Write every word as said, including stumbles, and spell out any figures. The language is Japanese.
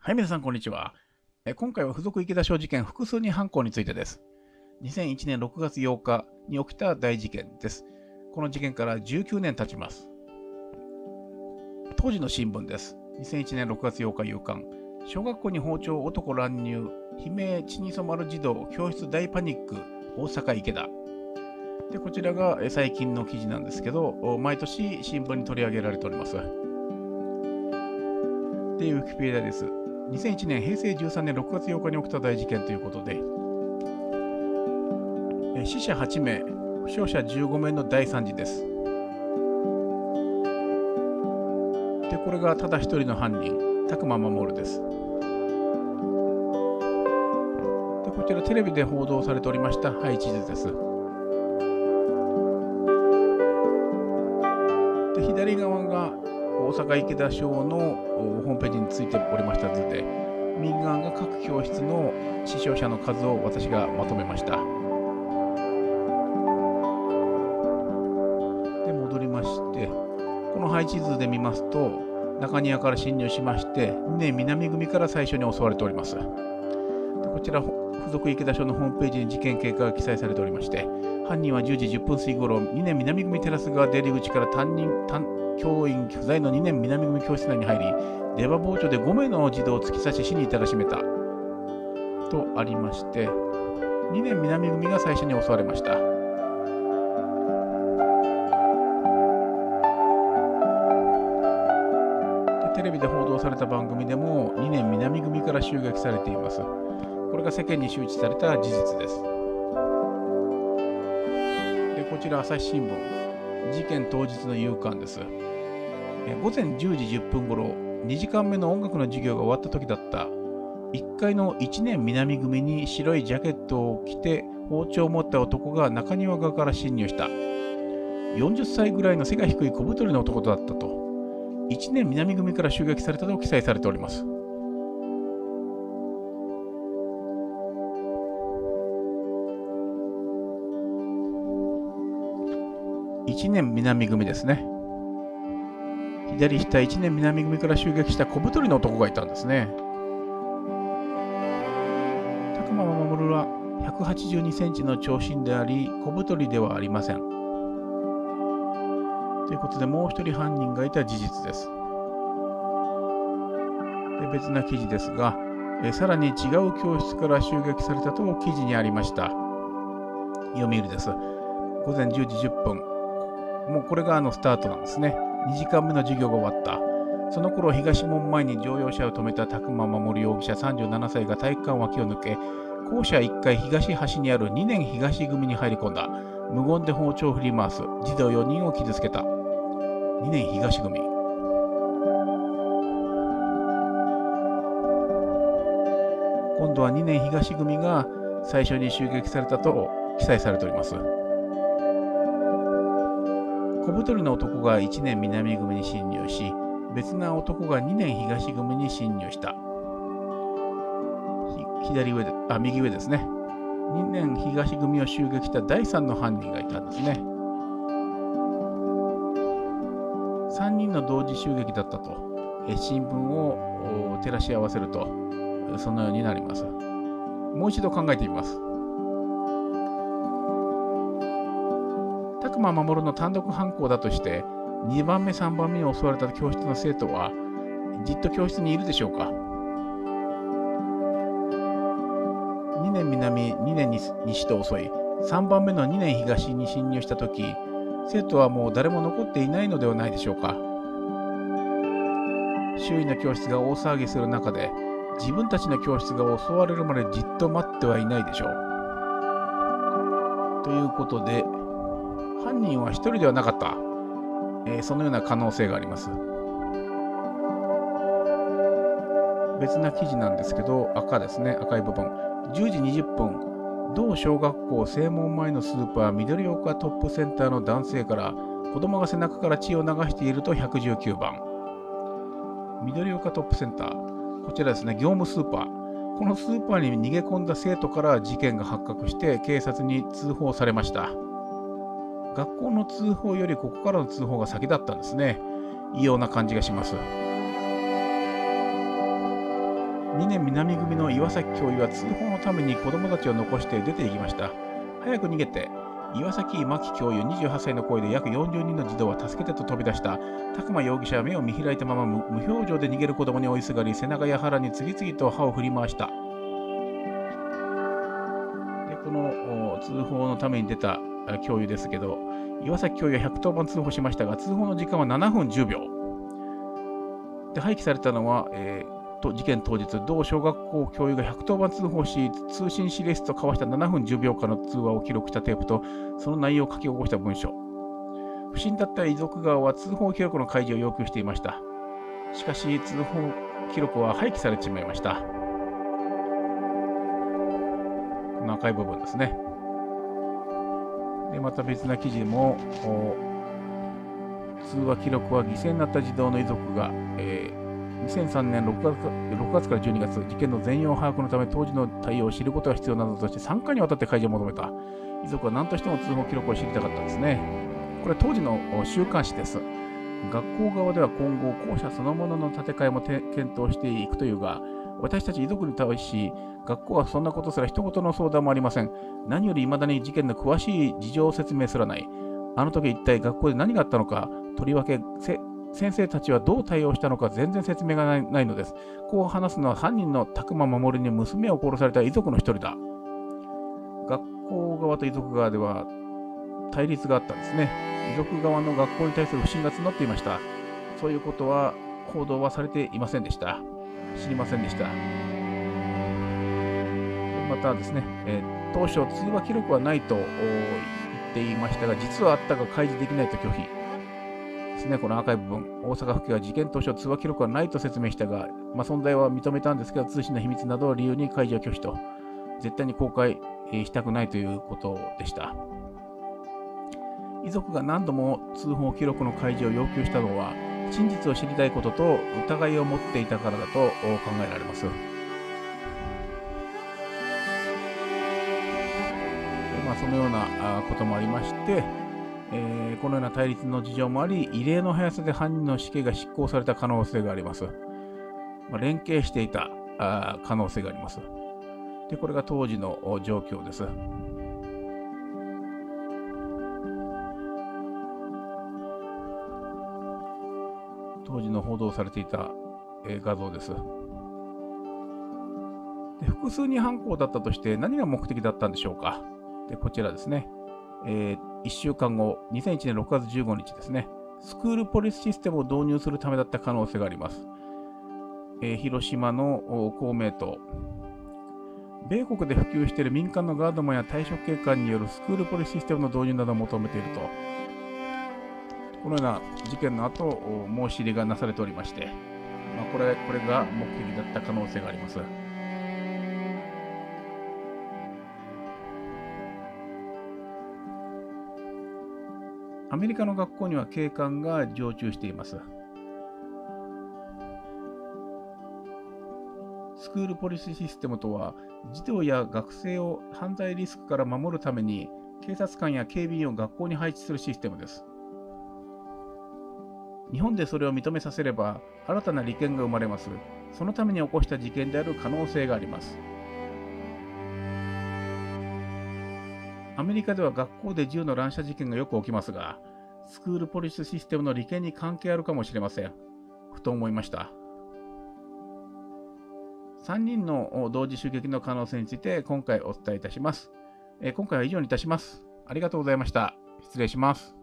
はい、皆さん、こんにちは。え今回は付属池田小事件複数人犯行についてです。にせんいちねんろくがつようかに起きた大事件です。この事件からじゅうきゅうねん経ちます。当時の新聞です。にせんいちねんろくがつようか夕刊。小学校に包丁男乱入。悲鳴血に染まる児童。教室大パニック。大阪池田。で、こちらがえ最近の記事なんですけど、毎年新聞に取り上げられております。で、ウィキペディアです。にせんいちねんへいせいじゅうさんねんろくがつようかに起きた大事件ということで、え死者はちめい、負傷者じゅうごめいの大惨事です。で、これがただ一人の犯人、宅間守です。で、こちらテレビで報道されておりました配置図です。で、左側が大阪池田小のホームページについておりました図で、右側が各教室の死傷者の数を私がまとめました。で、戻りまして、この配置図で見ますと、中庭から侵入しまして、にねん南組から最初に襲われております。で、こちら、付属池田署のホームページに事件経過が記載されておりまして、犯人はじゅうじじゅっぷん過ぎ頃、にねん南組テラス側出入り口から担任、担教員不在のにねん南組教室内に入り、出刃包丁でごめいの児童を突き刺し死に至らしめたとありまして、にねん南組が最初に襲われました。で、テレビで報道された番組でもにねん南組から襲撃されています。これが世間に周知された事実です。で、こちら朝日新聞、事件当日の夕刊です。ごぜんじゅうじじゅっぷん頃、にじかんめの音楽の授業が終わった時だった。いっかいのいちねん南組に白いジャケットを着て包丁を持った男が中庭側から侵入した。よんじゅっさいぐらいの背が低い小太りの男だったと。いちねん南組から襲撃されたと記載されております。いちねん南組ですね。左下いちねん南組から襲撃した小太りの男がいたんですね。宅間守はひゃくはちじゅうにセンチの長身であり、小太りではありません。ということで、もう一人犯人がいた事実です。で、別な記事ですが、えさらに違う教室から襲撃されたと記事にありました。読売です。ごぜんじゅうじじゅっぷん。もうこれがあのスタートなんですね。にじかんめの授業が終わった。その頃、東門前に乗用車を止めた宅間守容疑者さんじゅうななさいが体育館脇を抜け、校舎いっかい東端にあるにねん東組に入り込んだ。無言で包丁を振り回す。児童よにんを傷つけた。にねん東組。今度はにねん東組が最初に襲撃されたと記載されております。小太りの男がいちねん南組に侵入し、別な男がにねん東組に侵入した。左上で、あ、右上ですね。にねん東組を襲撃しただいさんの犯人がいたんですね。さんにんの同時襲撃だったと、え新聞を照らし合わせると、そのようになります。もう一度考えてみます。宅間守の単独犯行だとして、にばんめ、さんばんめに襲われた教室の生徒は、じっと教室にいるでしょうか。にねん南、にねん西と襲い、さんばんめのにねん東に侵入したとき、生徒はもう誰も残っていないのではないでしょうか。周囲の教室が大騒ぎする中で、自分たちの教室が襲われるまでじっと待ってはいないでしょう。ということで、犯人は一人ではなかった、えー、そのような可能性があります。別な記事なんですけど、赤ですね、赤い部分。じゅうじにじゅっぷん、同小学校正門前のスーパー緑岡トップセンターの男性から子供が背中から血を流しているとひゃくじゅうきゅうばん。緑岡トップセンター、こちらですね、業務スーパー。このスーパーに逃げ込んだ生徒から事件が発覚して警察に通報されました。学校の通報よりここからの通報が先だったんですね。異様な感じがします。 にねん南組の岩崎教諭は通報のために子供たちを残して出て行きました。早く逃げて。岩崎真紀教諭にじゅうはっさいの声で約よんじゅうにんの児童は助けてと飛び出した。拓磨容疑者は目を見開いたまま 無, 無表情で逃げる子供に追いすがり、背中や腹に次々と刃を振り回した。でこの通報のために出た教諭ですけど、岩崎教諭はひゃくとおばん通報しましたが、通報の時間はななふんじゅうびょう。で廃棄されたのは、えーと事件当日、同小学校教諭がひゃくとおばん通報し、通信指令室と交わしたななふんじゅうびょうかんの通話を記録したテープと、その内容を書き起こした文書。不審だった遺族側は通報記録の開示を要求していました。しかし、通報記録は廃棄されてしまいました。この赤い部分ですね。で、また別な記事でも、通話記録は犠牲になった児童の遺族が、えーにせんさんねんろくがつ、ろくがつからじゅうにがつ、事件の全容把握のため当時の対応を知ることが必要などとしてさんかいにわたって開示を求めた。遺族は何としても通報記録を知りたかったんですね。これは当時の週刊誌です。学校側では今後、校舎そのものの建て替えも検討していくというが、私たち遺族に対し、学校はそんなことすら一言の相談もありません。何より未だに事件の詳しい事情を説明すらない。あの時一体学校で何があったのか、とりわけ先生たちはどう対応したのか全然説明がないないのです。こう話すのは犯人の拓磨守に娘を殺された遺族の一人だ。学校側と遺族側では対立があったんですね。遺族側の学校に対する不信が募っていました。そういうことは報道はされていませんでした。知りませんでした。またですね、えー、当初通話記録はないと言っていましたが、実はあったが開示できないと拒否。ですね、この赤い部分、大阪府警は事件当初通話記録はないと説明したが、まあ、存在は認めたんですけど、通信の秘密などを理由に開示を拒否と、絶対に公開したくないということでした。遺族が何度も通報記録の開示を要求したのは、真実を知りたいことと疑いを持っていたからだと考えられます。でまあ、そのようなこともありまして、えー、このような対立の事情もあり、異例の速さで犯人の死刑が執行された可能性があります。まあ、連携していたあ可能性があります。で、これが当時の状況です。当時の報道されていた、えー、画像です。で、複数人犯行だったとして何が目的だったんでしょうか。で、こちらですね。えー、いっしゅうかんご、にせんいちねんろくがつじゅうごにちですね。スクールポリスシステムを導入するためだった可能性があります。えー、広島の公明党。米国で普及している民間のガードマンや退職警官によるスクールポリスシステムの導入などを求めていると。このような事件の後、申し入れがなされておりまして、まあ、これ、これが目的だった可能性があります。アメリカの学校には警官が常駐しています。スクールポリスシステムとは、児童や学生を犯罪リスクから守るために、警察官や警備員を学校に配置するシステムです。日本でそれを認めさせれば、新たな利権が生まれます。そのために起こした事件である可能性があります。アメリカでは学校で銃の乱射事件がよく起きますが、スクールポリスシステムの利権に関係あるかもしれません。ふと思いました。さんにんの同時襲撃の可能性について今回お伝えいたします。今回は以上にいたします。ありがとうございました。失礼します。